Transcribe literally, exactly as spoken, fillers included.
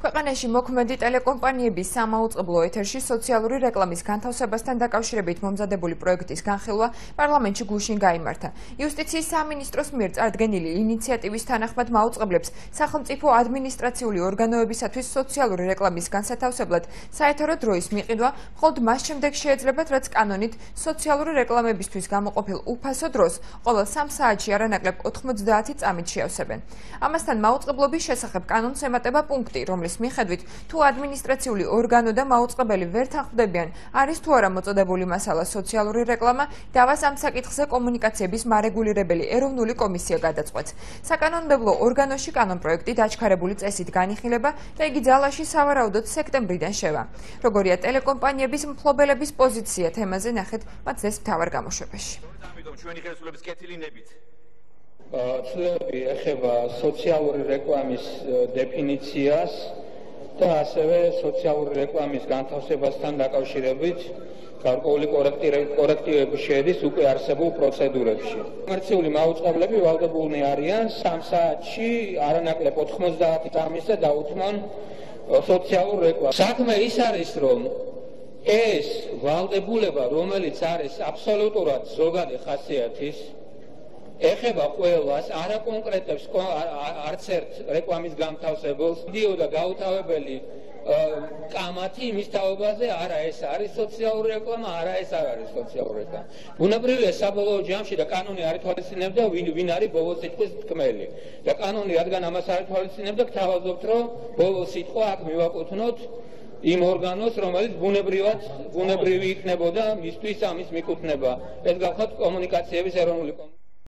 ქვეყანაში მოქმედი ტელეკომპანიების სამაუწყებლო ეთერში სოციალური რეკლამის განთავსებასთან დაკავშირებით მომზადებული პროექტის განხილვა პარლამენტში გუშინ გაიმართა. იუსტიციის სამინისტროს მიერ წარდგენილი ინიციატივის თანახმად მაუწყებლებს სახელმწიფო ადმინისტრაციული ორგანოებისათვის სოციალური რეკლამის განსათავსებლად საეთერო დროის მიყიდვა მხოლოდ მას შემდეგ შეეძლებათ, რაც კანონით სოციალური რეკლამებისთვის გამოყოფილ უფასო დროს ყოველ სამ საათში არანაკლებ ოთხმოცდაათი წამით შეავსებენ. ამასთან მაუწყებლობის შესახებ კანონს ემატება პუნქტი, რომლის მიხედვით თუ ადმინისტრაციული ორგანო და მაუწყებელი ვერ თანხმდებიან, არის თუ არა მოწოდებული მასალა სოციალური რეკლამა, დავას ამ საკითხზე კომუნიკაციების მარეგულირებელი ეროვნული კომისია გადაწყვეტს. საკანონმდებლო ორგანოში კანონპროექტი დაჩქარებული წესით განიხილება და იგი ძალაში სავარაუდოდ სექტემბრიდან შევა. როგორია ტელეკომპანიების მფლობელების პოზიცია თემაზე ნახეთ მათ ეს მთავარ გამოშვებაში. ცვლილები ეხება სოციალური რეკლამის დეფინიციას და ასევე სოციალური რეკლამის განთავსებასთან დაკავშირებით გარკვეული კორექტივები შედის უკვე არსებულ პროცედურებში. კომერციული მაუწყებლები ვალდებულნი არიან სამ საათში არანაკლებ ოთხმოცდაათი წამის და დაუთმონ სოციალურ რეკლამას. საქმე ის არის, რომ ეს ვალდებულება, რომელიც არის აბსოლუტურად ზოგადი ხასიათის, ეხება ყველას, არა კონკრეტებს არც ერთ რეკლამის განთავსებელს. მიდიოდა გაუთავებელი კამათი იმის თაობაზე, არა ეს არის სოციალური რეკლამა, არა ეს არ არის სოციალური რეკლამა. ბუნებრივია საბოლოო ჯამში და კანონი არ ითვალისწინებდა ვინ ვინ არის ბოლო სიტყვის თქმელი. და კანონი რადგან ამას არ ითვალისწინებდა, გთავაზობთ, რომ ბოლო სიტყვა აქ მივაკუთვნოთ იმ ორგანოს, რომელიც ბუნებრივად ბუნებრივი იქნებოდა მისთვის ამის მიკუთვნება. ეს გახლავთ კომუნიკაციების ეროვნული კომისია.